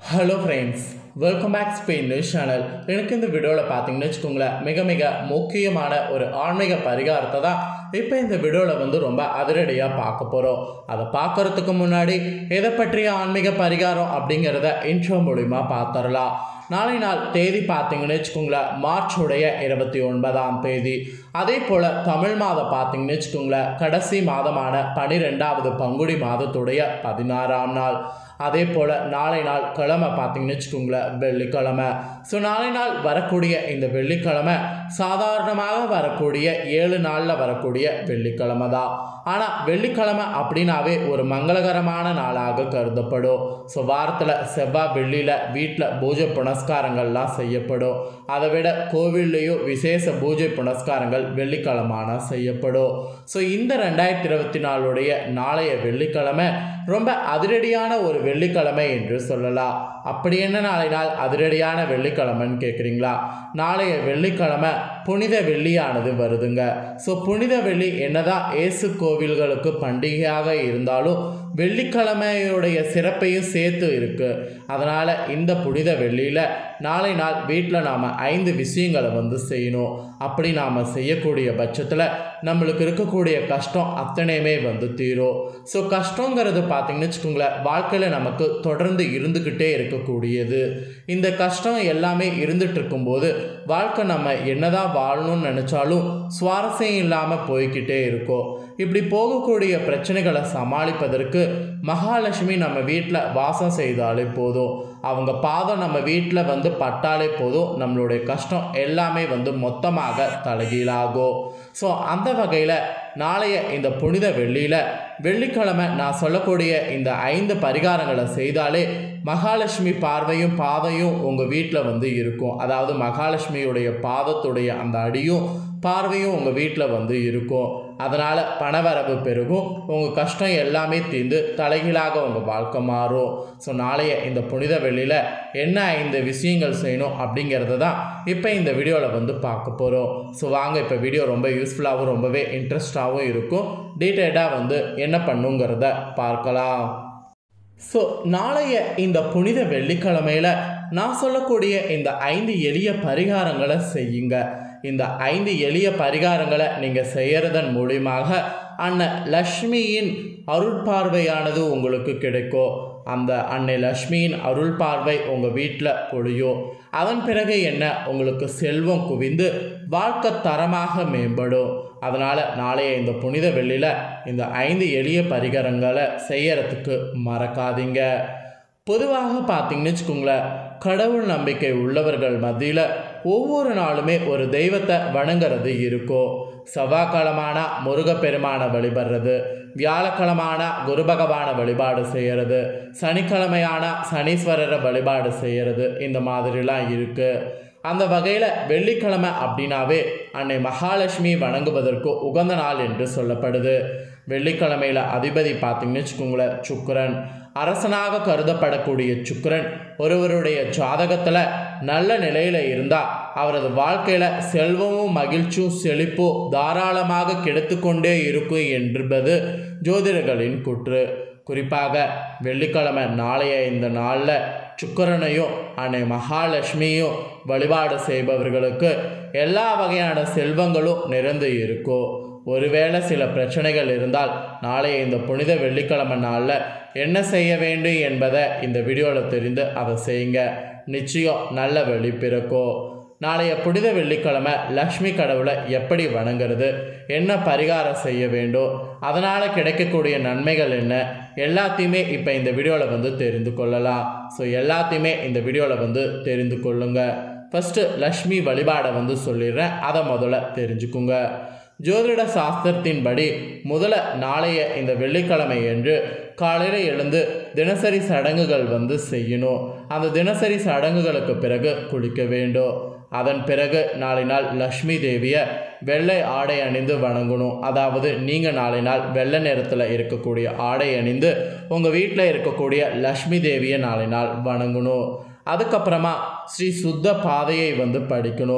Hello friends, welcome back Spain news channel. எனக்கு இந்த வீடியோவில் பார்த்தீங்கன்னு வச்சுக்கோங்களேன், மிக முக்கியமான ஒரு ஆன்மீக பரிகாரத்தை தான் இப்போ இந்த வீடியோவில் ரொம்ப அதிரடியாக பார்க்க போகிறோம். அதை பார்க்குறதுக்கு முன்னாடி எதை பற்றிய ஆன்மீக பரிகாரம் அப்படிங்கிறத இன்ட்ரோ மூலிமா பார்த்துடலாம். நாளை நாள் தேதி பார்த்தீங்கன்னு வச்சுக்கோங்களேன், மார்ச் 29 அதே போல் தமிழ் மாதம் பார்த்தீங்கன்னு வச்சுக்கோங்களேன், கடைசி மாதமான 12வது பங்குனி மாதத்துடைய 16ஆம் நாள். அதே போல் நாளை நாள் கிழமை பார்த்தீங்கன்னு வச்சுக்கோங்களேன், வெள்ளிக்கிழமை. ஸோ நாளை நாள் வரக்கூடிய இந்த வெள்ளிக்கிழமை சாதாரணமாக வரக்கூடிய 7 நாளில் வரக்கூடிய வெள்ளிக்கிழமை தான். ஆனால் வெள்ளிக்கிழமை அப்படின்னாவே ஒரு மங்களகரமான நாளாக கருதப்படும். ஸோ வாரத்தில் செவ்வாய் வெள்ளியில் வீட்டில் பூஜை புனஸ்காரங்கள்லாம் செய்யப்படும். அதை விட கோவில்லையும் விசேஷ பூஜை புனஸ்காரங்கள் வெள்ளிக்கிழமான செய்யப்படும். ஸோ இந்த 2024 நாளைய வெள்ளிக்கிழமை ரொம்ப அதிரடியான ஒரு வெள்ளிக்கிழமை என்று சொல்லலாம். அப்படி என்ன நாளை நாள் அதிரடியான வெள்ளிக்கிழமைன்னு கேட்குறீங்களா? நாளைய வெள்ளிக்கிழமை புனித வெள்ளியானது வருதுங்க. ஸோ புனித வெள்ளி என்னதான் இயேசு கோவில்களுக்கு பண்டிகையாக இருந்தாலும் வெள்ளிக்கிழமையுடைய சிறப்பையும் சேர்த்து இருக்குது. அதனால் இந்த புனித வெள்ளியில் நாளை நாள் வீட்டில் நாம் 5 விஷயங்களை செய்யணும். அப்படி நாம் செய்யக்கூடிய பட்சத்தில் நம்மளுக்கு இருக்கக்கூடிய கஷ்டம் அத்தனையுமே தீரும். ஸோ கஷ்டங்கிறது பார்த்திங்கன்னு வச்சுக்கோங்களேன், வாழ்க்கையில் நமக்கு தொடர்ந்து இருந்துக்கிட்டே இருக்கக்கூடியது. இந்த கஷ்டம் எல்லாமே இருந்துகிட்டு இருக்கும்போது வாழ்க்கை நம்ம என்னதான் வாழணும்னு நினச்சாலும் சுவாரஸ்யம் இல்லாமல் போய்கிட்டே இருக்கும். இப்படி போகக்கூடிய பிரச்சனைகளை சமாளிப்பதற்கு மகாலட்சுமி நம்ம வீட்டில் வாசம் செய்தாலே போதும். அவங்க பாதம் நம்ம வீட்டில் பட்டாலே போதும், நம்மளுடைய கஷ்டம் எல்லாமே மொத்தமாக தலைகீழாகும். ஸோ அந்த வகையில் நாளைய இந்த புனித வெள்ளியில் வெள்ளிக்கிழமை நான் சொல்லக்கூடிய இந்த 5 பரிகாரங்களை செய்தாலே மகாலட்சுமி பார்வையும் பாதையும் உங்கள் வீட்டில் இருக்கும். அதாவது மகாலட்சுமியுடைய பாதத்துடைய அந்த அடியும் பார்வையும் உங்கள் வீட்டில் இருக்கும். அதனால் பணவரவு பெருகும், உங்கள் கஷ்டம் எல்லாமே தீர்ந்து தலைகீழாக உங்கள் வாழ்க்கை மாறும். ஸோ நாளைய இந்த புனித வெள்ளியில் என்ன 5 விஷயங்கள் செய்யணும் அப்படிங்கிறத தான் இப்போ இந்த வீடியோவில் பார்க்க போகிறோம். ஸோ வாங்க, இப்போ வீடியோ ரொம்ப யூஸ்ஃபுல்லாகவும் ரொம்பவே இன்ட்ரெஸ்டாகவும் இருக்கும். டீட்டெயிலாக என்ன பண்ணுங்கிறத பார்க்கலாம். ஸோ நாளைய இந்த புனித வெள்ளிக்கிழமையில் நான் சொல்லக்கூடிய இந்த 5 எளிய பரிகாரங்களை செய்யுங்க. இந்த 5 எளிய பரிகாரங்களை நீங்கள் செய்கிறதன் மூலியமாக அன்னை லக்ஷ்மியின் அருள் பார்வையானது உங்களுக்கு கிடைக்கும். அந்த அன்னை லக்ஷ்மியின் அருள் பார்வை உங்கள் வீட்டில் பொழியும். அதன் பிறகு என்ன, உங்களுக்கு செல்வம் குவிந்து வாழ்க்கை தரமாக மேம்படும். அதனால் நாளைய இந்த புனித வெள்ளியில் இந்த 5 எளிய பரிகாரங்களை செய்யறதுக்கு மறக்காதீங்க. பொதுவாக பார்த்தீங்கன்னு வச்சுக்கோங்களேன், கடவுள் நம்பிக்கை உள்ளவர்கள் மத்தியில் ஒவ்வொரு நாளுமே ஒரு தெய்வத்தை வணங்குறது இருக்கும். செவ்வாய்க்கிழமான முருகப்பெருமானை வழிபடுறது, வியாழக்கிழமான குரு பகவானை வழிபாடு செய்கிறது, சனிக்கிழமையான சனீஸ்வரரை வழிபாடு செய்கிறது, இந்த மாதிரிலாம் இருக்குது. அந்த வகையில் வெள்ளிக்கிழமை அப்படின்னாவே அன்னை மகாலட்சுமி வணங்குவதற்கு உகந்த நாள் என்று சொல்லப்படுது. வெள்ளிக்கிழமையில் அதிபதி பார்த்திங்கன்னு வச்சுக்கோங்களேன், சுக்கிரன். அரசனாக கருதப்படக்கூடிய சுக்கிரன் ஒருவருடைய ஜாதகத்தில் நல்ல நிலையில் இருந்தால் அவரது வாழ்க்கையில் செல்வமும் மகிழ்ச்சியும் செழிப்பும் தாராளமாக கிடைத்துக்கொண்டே இருக்கும் என்பது ஜோதிடர்களின் கூற்று. குறிப்பாக வெள்ளிக்கிழமை நாளைய இந்த நாளில் சுக்கிரனையும் அன்னை மகாலட்சுமியும் வழிபாடு செய்பவர்களுக்கு எல்லா வகையான செல்வங்களும் நிறைந்து இருக்கும். ஒருவேளை சில பிரச்சனைகள் இருந்தால் நாளைய இந்த புனித வெள்ளிக்கிழமை நாளில் என்ன செய்ய வேண்டும் என்பதை இந்த வீடியோவில் தெரிந்து அதை செய்யுங்க. நிச்சயம் நல்ல வழி பிறக்கும். நாளைய புனித வெள்ளிக்கிழமை லக்ஷ்மி கடவுளை எப்படி வணங்குறது, என்ன பரிகாரம் செய்ய வேண்டும், அதனால் கிடைக்கக்கூடிய நன்மைகள் என்ன, எல்லாத்தையுமே இப்போ இந்த வீடியோவில் தெரிந்து கொள்ளலாம். ஸோ எல்லாத்தையுமே இந்த வீடியோவில் தெரிந்து கொள்ளுங்க. ஃபஸ்ட்டு லக்ஷ்மி வழிபாடை சொல்லிடுறேன், அதை முதல்ல தெரிஞ்சுக்குங்க. ஜோதிட சாஸ்திரத்தின்படி முதல்ல நாளைய இந்த வெள்ளிக்கிழமை என்று காலையில் எழுந்து தினசரி சடங்குகள் செய்யணும். அந்த தினசரி சடங்குகளுக்கு பிறகு குளிக்க வேண்டும். அதன் பிறகு நாளை நாள் லக்ஷ்மி தேவியை வெள்ளை ஆடை அணிந்து வணங்கணும். அதாவது நீங்கள் நாளை நாள் வெள்ளை நிறத்தில் இருக்கக்கூடிய ஆடை அணிந்து உங்கள் வீட்டில் இருக்கக்கூடிய லக்ஷ்மி தேவியை நாளை நாள் வணங்கணும். அதுக்கப்புறமா ஸ்ரீ சுத்த பாதையை படிக்கணும்.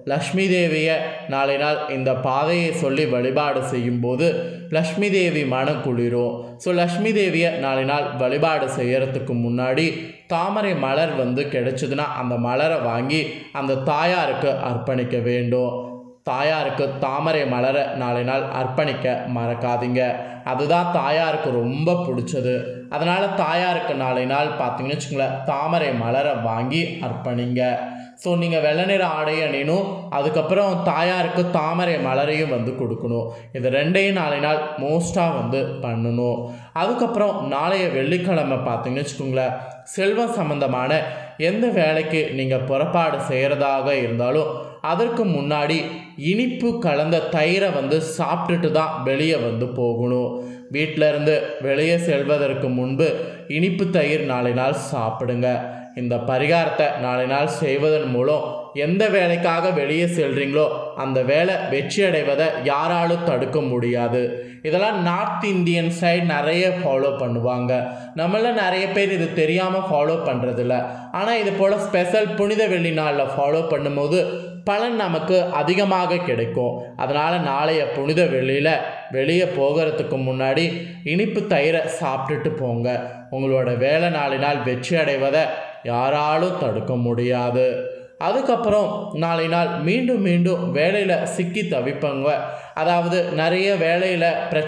லக்ஷ்மி தேவியை நாளை நாள் இந்த பாதையை சொல்லி வழிபாடு செய்யும்போது லக்ஷ்மி தேவி மனம் குளிரும். ஸோ லக்ஷ்மி தேவியை நாளை நாள் வழிபாடு செய்கிறதுக்கு முன்னாடி தாமரை மலர் கிடைச்சதுன்னா அந்த மலரை வாங்கி அந்த தாயாருக்கு அர்ப்பணிக்க வேண்டும். தாயாருக்கு தாமரை மலரை நாளை நாள் அர்ப்பணிக்க மறக்காதீங்க. அதுதான் தாயாருக்கு ரொம்ப பிடிச்சது. அதனால் தாயாருக்கு நாளை நாள் பார்த்தீங்கன்னு வச்சுக்கோங்களேன், தாமரை மலரை வாங்கி அர்ப்பணிங்க. ஸோ நீங்கள் வெள்ளை நிற ஆடை அணியணும், அதுக்கப்புறம் தாயாருக்கு தாமரை மலரையும் கொடுக்கணும். இது ரெண்டையும் நாளை நாள் மோஸ்ட்டாக பண்ணணும். அதுக்கப்புறம் நாளைய வெள்ளிக்கிழமை பார்த்தீங்கன்னு வச்சுக்கோங்களேன், செல்வம் சம்பந்தமான எந்த வேலைக்கு நீங்கள் புறப்பாடு செய்கிறதாக இருந்தாலும் அதற்கு முன்னாடி இனிப்பு கலந்த தயிரை சாப்பிட்டுட்டு தான் வெளியே போகணும். வீட்டிலேருந்து வெளியே செல்வதற்கு முன்பு இனிப்பு தயிர் நாளை நாள் சாப்பிடுங்க. இந்த பரிகாரத்தை நாளை நாள் செய்வதன் மூலம் எந்த வேலைக்காக வெளியே செல்கிறீங்களோ அந்த வேலை வெற்றி அடைவதை யாராலும் தடுக்க முடியாது. இதெல்லாம் நார்த் இந்தியன் சைடு நிறைய ஃபாலோ பண்ணுவாங்க. நம்மள நிறைய பேர் இது தெரியாமல் ஃபாலோ பண்ணுறதில்ல. ஆனால் இது போல் ஸ்பெஷல் புனித வெள்ளி நாளில் ஃபாலோ பண்ணும்போது பலன் நமக்கு அதிகமாக கிடைக்கும். அதனால் நாளைய புனித வெள்ளியில் வெளியே போகிறதுக்கு முன்னாடி இனிப்பு தயிரை சாப்பிட்டுட்டு போங்க. உங்களோட வேலை நாளினால் வெற்றி அடைவதை யாராலும் தடுக்க முடியாது. அதுக்கப்புறம் நாளை நாள் மீண்டும் மீண்டும் வேலையில் சிக்கி தவிப்பங்க. அதாவது நிறைய வேலையில்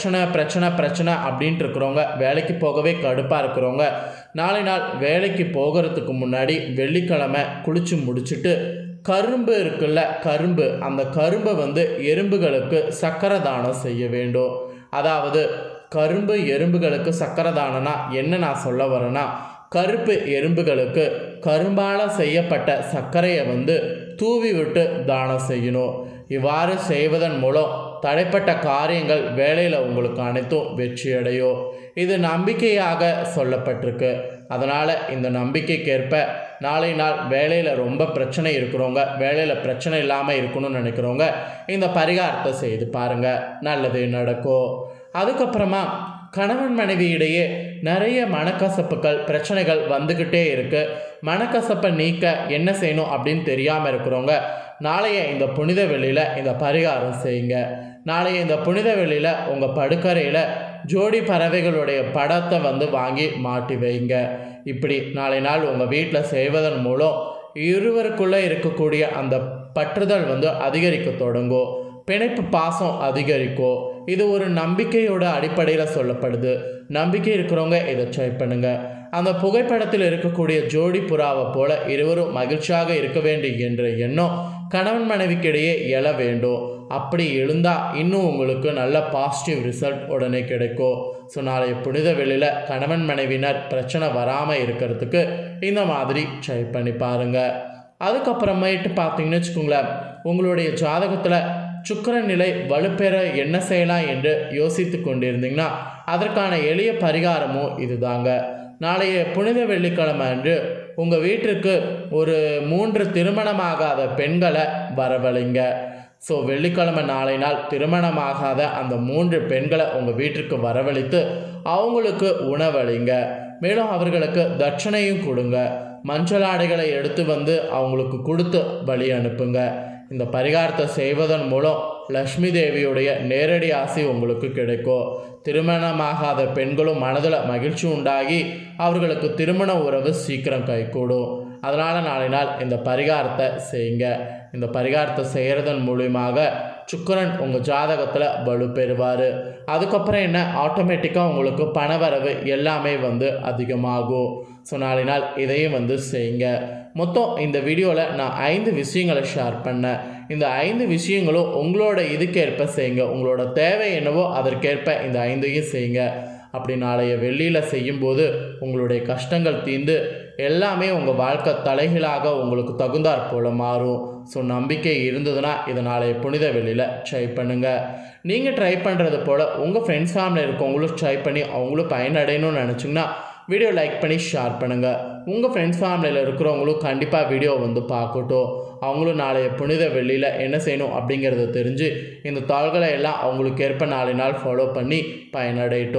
பிரச்சனை அப்படின்ட்டு இருக்கிறவங்க, வேலைக்கு போகவே கடுப்பாக இருக்கிறவங்க, நாளை நாள் வேலைக்கு போகிறதுக்கு முன்னாடி வெள்ளிக்கிழமை குளித்து முடிச்சுட்டு கரும்பு இருக்குல்ல, அந்த கரும்பை எறும்புகளுக்கு சக்கரை தானம் செய்ய வேண்டும். அதாவது கரும்பு எறும்புகளுக்கு சக்கரை தானம்னா என்ன நான் சொல்ல வரேன்னா, கருப்பு எறும்புகளுக்கு கரும்பால் செய்யப்பட்ட சர்க்கரையை தூவி விட்டு தானம் செய்யணும். இவ்வாறு செய்வதன் மூலம் தடைப்பட்ட காரியங்கள் வேலையில் உங்களுக்கு அனைத்தும் வெற்றியடையும். இது நம்பிக்கையாக சொல்லப்பட்டிருக்கு. அதனால் இந்த நம்பிக்கைக்கேற்ப நாளை நாள் வேலையில் ரொம்ப பிரச்சனை இருக்கிறவங்க, வேலையில் பிரச்சனை இல்லாமல் இருக்கணும்னு நினைக்கிறவங்க இந்த பரிகாரத்தை செய்து பாருங்கள், நல்லது நடக்கும். அதுக்கப்புறமா கணவன் மனைவி இடையே நிறைய மனக்கசப்புகள் பிரச்சனைகள் வந்துக்கிட்டே இருக்குது. மனக்கசப்பை நீக்க என்ன செய்யணும் அப்படின்னு தெரியாமல் இருக்கிறவங்க நாளைய இந்த புனித வெள்ளியில் இந்த பரிகாரம் செய்யுங்க. நாளைய இந்த புனித வெள்ளியில் உங்கள் படுக்கறையில் ஜோடி பறவைகளுடைய படத்தை வாங்கி மாட்டி வைங்க. இப்படி நாளை நாள் உங்கள் வீட்டில் செய்வதன் மூலம் இருவருக்குள்ளே இருக்கக்கூடிய அந்த பற்றுதல் அதிகரிக்க தொடங்கும். பிணைப்பு பாசம் அதிகரிக்கும். இது ஒரு நம்பிக்கையோட அடிப்படையில் சொல்லப்படுது. நம்பிக்கை இருக்கிறவங்க இதை ட்ரை பண்ணுங்கள். அந்த புகைப்படத்தில் இருக்கக்கூடிய ஜோடி புறாவை போல இருவரும் மகிழ்ச்சியாக இருக்க வேண்டும் என்ற எண்ணம் கணவன் மனைவிக்கிடையே எழ வேண்டும். அப்படி எழுந்தால் இன்னும் உங்களுக்கு நல்ல பாசிட்டிவ் ரிசல்ட் உடனே கிடைக்கும். ஸோ நாளைய புனித வெள்ளியில் கணவன் மனைவினர் பிரச்சனை வராமல் இருக்கிறதுக்கு இந்த மாதிரி ட்ரை பண்ணி பாருங்கள். அதுக்கப்புறமேட்டு பார்த்தீங்கன்னு வச்சுக்கோங்களேன், உங்களுடைய ஜாதகத்தில் சுக்கிரன் நிலை வலுப்பெற என்ன செய்யலாம் என்று யோசித்து கொண்டிருந்தீங்கன்னா அதற்கான எளிய பரிகாரமும் இதுதாங்க. நாளைய புனித வெள்ளிக்கிழமை அன்று உங்கள் வீட்டிற்கு ஒரு 3 திருமணமாகாத பெண்களை வரவழைங்க. ஸோ வெள்ளிக்கிழமை நாளை நாள் திருமணமாகாத அந்த 3 பெண்களை உங்கள் வீட்டிற்கு வரவழைத்து அவங்களுக்கு உணவளிங்க. மேலும் அவர்களுக்கு தட்சணையும் கொடுங்க. மஞ்சள் ஆடைகளை எடுத்து அவங்களுக்கு கொடுத்து வழி அனுப்புங்க. இந்த பரிகாரத்தை செய்வதன் மூலம் லக்ஷ்மி தேவியுடைய நேரடி ஆசை உங்களுக்கு கிடைக்கும். திருமணமாகாத பெண்களும் மனதில் மகிழ்ச்சி உண்டாகி அவர்களுக்கு திருமண உறவு சீக்கிரம் கைகூடும். அதனால் நாளை நாள் இந்த பரிகாரத்தை செய்யுங்க. இந்த பரிகாரத்தை செய்கிறதன் மூலியமாக சுக்கிரன் உங்கள் ஜாதகத்தில் வலு பெறுவார். அதுக்கப்புறம் என்ன, ஆட்டோமேட்டிக்காக உங்களுக்கு பணவரவு எல்லாமே அதிகமாகும். ஸோ நாளை நாள் இதையும் செய்யுங்க. மொத்தம் இந்த வீடியோவில் நான் 5 விஷயங்களை ஷேர் பண்ணேன். இந்த 5 விஷயங்களும் உங்களோட இதுக்கேற்ப செய்யுங்க. உங்களோட தேவை என்னவோ அதற்கேற்ப இந்த 5ஐயும் செய்யுங்க. அப்படி நாளைய வெள்ளியில் செய்யும்போது உங்களுடைய கஷ்டங்கள் தீர்ந்து எல்லாமே உங்கள் வாழ்க்கை தலைகீழாக உங்களுக்கு தகுந்தாற் போல மாறும். ஸோ நம்பிக்கை இருந்ததுன்னா இதை நாளைய புனித வெள்ளியில் ட்ரை பண்ணுங்கள். நீங்கள் ட்ரை பண்ணுறது போல் உங்கள் ஃப்ரெண்ட்ஸ் ஃபேமிலியில் இருக்கவங்களும் ட்ரை பண்ணி அவங்களும் பயனடையணும்னு நினச்சிங்கன்னா வீடியோ லைக் பண்ணி ஷேர் பண்ணுங்கள். உங்கள் ஃப்ரெண்ட்ஸ் ஃபேமிலியில் இருக்கிறவங்களும் கண்டிப்பாக வீடியோ பார்க்கட்டும். அவங்களும் நாளைய புனித வெள்ளியில் என்ன செய்யணும் அப்படிங்கிறத தெரிஞ்சு இந்த தாள்களை எல்லாம் அவங்களுக்கு ஏற்ப நாளை நாள் ஃபாலோ பண்ணி பயனடையட்டும்.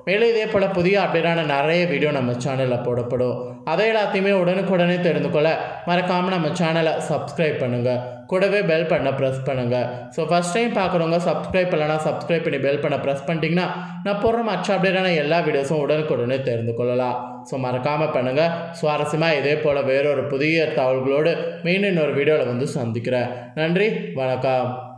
மேலும் இதே போல் புதிய அப்டேட்டான நிறைய வீடியோ நம்ம சேனலில் போடப்படும். அதை எல்லாத்தையுமே உடனுக்குடனே தெரிந்து கொள்ள மறக்காமல் நம்ம சேனலை சப்ஸ்கிரைப் பண்ணுங்கள். கூடவே பெல் பண்ண ப்ரெஸ் பண்ணுங்கள். ஸோ ஃபஸ்ட் டைம் பார்க்குறவங்க சப்ஸ்கிரைப் பண்ணலன்னா சப்ஸ்கிரைப் பண்ணி பெல் பண்ண ப்ரெஸ் பண்ணிட்டீங்கன்னா நான் போடுற மற்ற அப்டேட்டான எல்லா வீடியோஸும் உடனுக்குடனே தெரிந்து கொள்ளலாம். ஸோ மறக்காமல் பண்ணுங்கள். சுவாரஸ்யமாக இதே போல் வேறொரு புதிய தகவல்களோடு மீண்டும் இன்னொரு வீடியோவில் வந்து சந்திக்கிறேன். நன்றி, வணக்கம்.